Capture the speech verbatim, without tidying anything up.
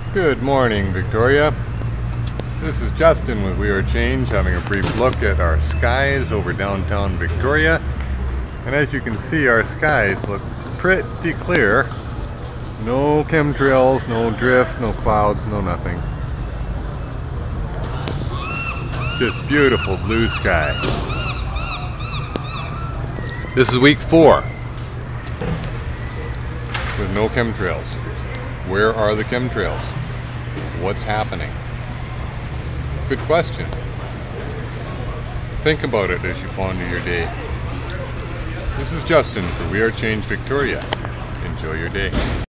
Good morning, Victoria. This is Justin with We Are Change, having a brief look at our skies over downtown Victoria. And as you can see, our skies look pretty clear. No chemtrails, no drift, no clouds, no nothing. Just beautiful blue sky. This is week four with no chemtrails. Where are the chemtrails? What's happening? Good question. Think about it as you ponder your day. This is Justin for We Are Change Victoria. Enjoy your day.